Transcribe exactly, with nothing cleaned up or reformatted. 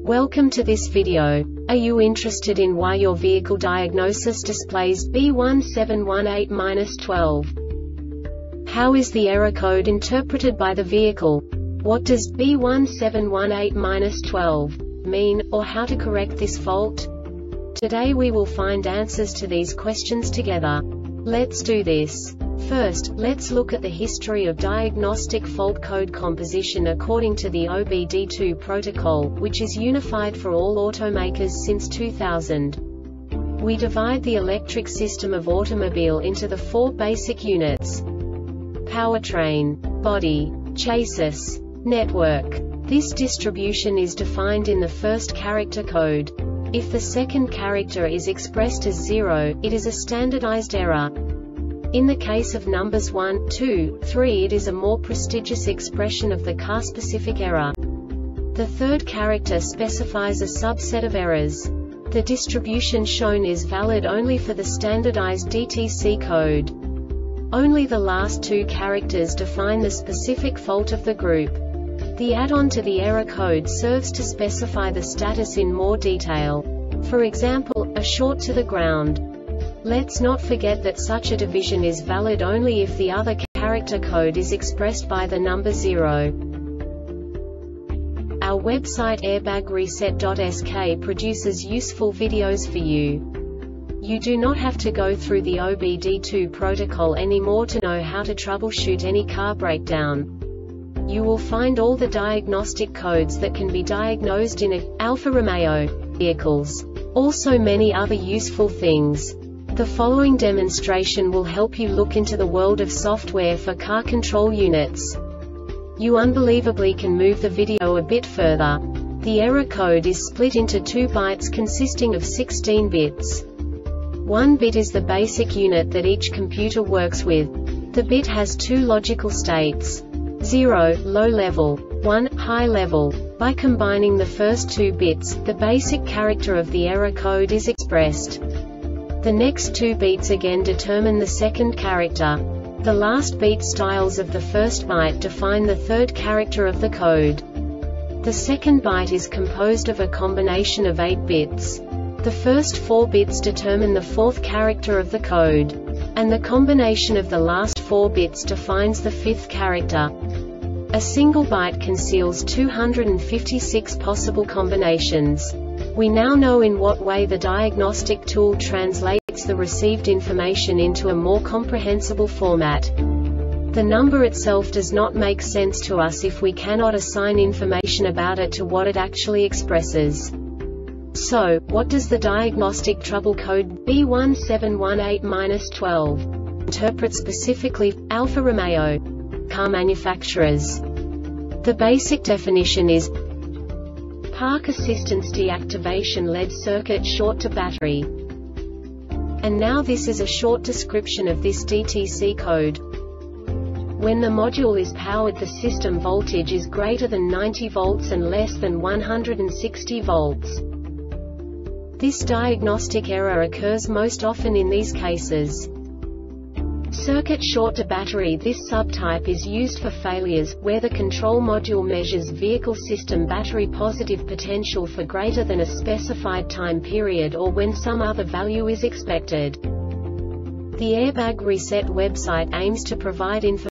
Welcome to this video. Are you interested in why your vehicle diagnosis displays B one seven one eight dash twelve? How is the error code interpreted by the vehicle? What does B one seven one eight dash twelve mean, or how to correct this fault? Today we will find answers to these questions together. Let's do this. First, let's look at the history of diagnostic fault code composition according to the O B D two protocol, which is unified for all automakers since two thousand. We divide the electric system of automobile into the four basic units: powertrain, body, chassis, network. This distribution is defined in the first character code. If the second character is expressed as zero, it is a standardized error. In the case of numbers one, two, three, it is a more prestigious expression of the car-specific error. The third character specifies a subset of errors. The distribution shown is valid only for the standardized D T C code. Only the last two characters define the specific fault of the group. The add-on to the error code serves to specify the status in more detail. For example, a short to the ground. Let's not forget that such a division is valid only if the other character code is expressed by the number zero. Our website airbag reset dot S K produces useful videos for you. You do not have to go through the O B D two protocol anymore to know how to troubleshoot any car breakdown. You will find all the diagnostic codes that can be diagnosed in a Alfa Romeo vehicles. Also many other useful things. The following demonstration will help you look into the world of software for car control units. You unbelievably can move the video a bit further. The error code is split into two bytes consisting of sixteen bits. One bit is the basic unit that each computer works with. The bit has two logical states: zero, low level, one, high level. By combining the first two bits, the basic character of the error code is expressed. The next two beats again determine the second character. The last beat styles of the first byte define the third character of the code. The second byte is composed of a combination of eight bits. The first four bits determine the fourth character of the code. And the combination of the last four bits defines the fifth character. A single byte conceals two hundred fifty-six possible combinations. We now know in what way the diagnostic tool translates the received information into a more comprehensible format. The number itself does not make sense to us if we cannot assign information about it to what it actually expresses. So, what does the diagnostic trouble code B one seven one eight dash twelve interpret specifically for Alfa Romeo car manufacturers? The basic definition is Park Assistance Deactivation L E D Circuit Short to Battery. And now this is a short description of this D T C code. When the module is powered, the system voltage is greater than ninety volts and less than one hundred sixty volts. This diagnostic error occurs most often in these cases: circuit short to battery. This subtype is used for failures where the control module measures vehicle system battery positive potential for greater than a specified time period, or when some other value is expected. The Airbag Reset website aims to provide information